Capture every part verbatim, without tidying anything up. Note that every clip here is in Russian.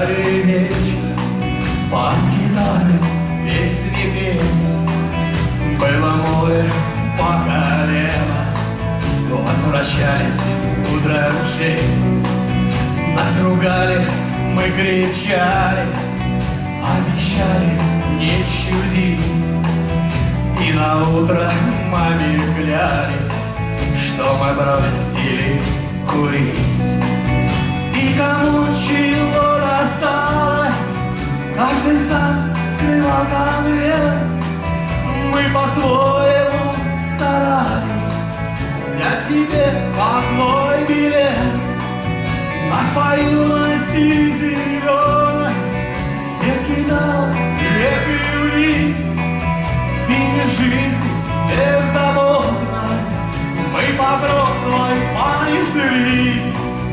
гитаре вечно, под гитары песни петь. Было море по колено, возвращались утром в шесть. Нас ругали, мы кричали, обещали не чудить. И на утро маме клялись, что мы бросили курить. И кому чего досталось, каждый сам скрывал конверт. Мы по-своему старались взять себе одной билет. Нас по юности зеленой всех кидал век и вниз. Финиш жизни беззаботной мы по-взрослой понеслись.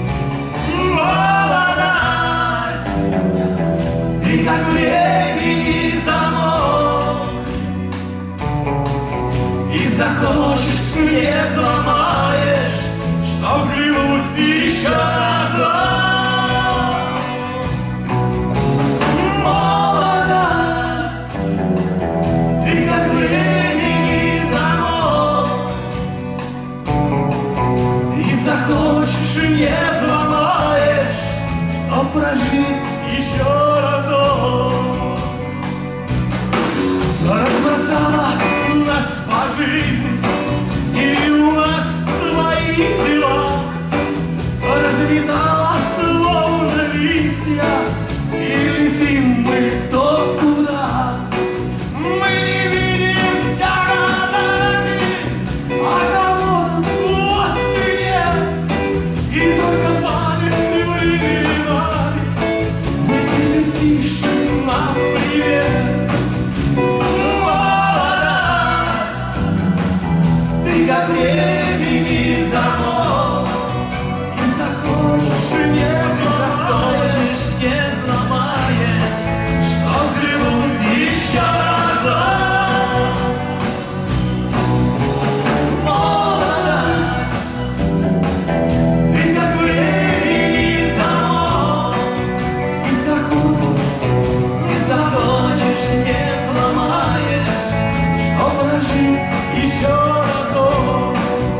Молодость, ты как времени замок, и захочешь, не взломаешь, что взглянуть еще разок. Молодость, ты как времени замок, и захочешь, не взломаешь, чтоб прожить еще разок. Разбросала нас по жизни, и у нас свои дела. Разметала словно листья, и летим мы кто куда. Мы не видимся годами, а кого-то вовсе нет. И только память временами вы не летишь нам привет. Молодость, ты как времени замок, и захочешь, не захочешь, не взломаешь, что взглянуть еще разок. Молодость, ты как времени замок, и захочешь, не захочешь, не взломаешь, что прожить еще разок.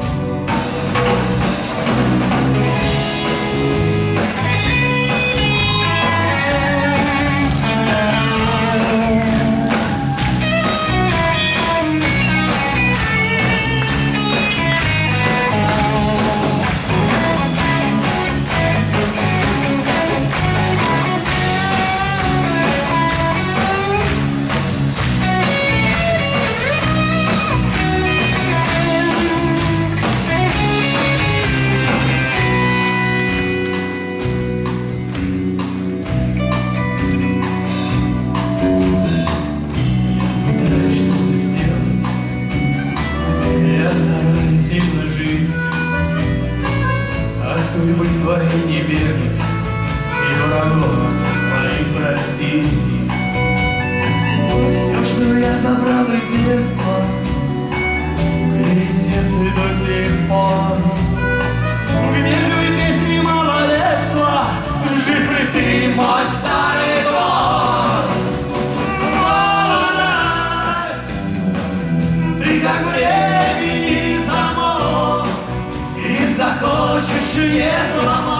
Сильно жить, а судьбы своей не бегать, и врагов своих простить. Все, что я забрал из детства, греет сердце до сих пор. Где же вы песни малолетства, жив ли ты, мой старый двор? Молодость, ты как времени, захочешь, не взломать.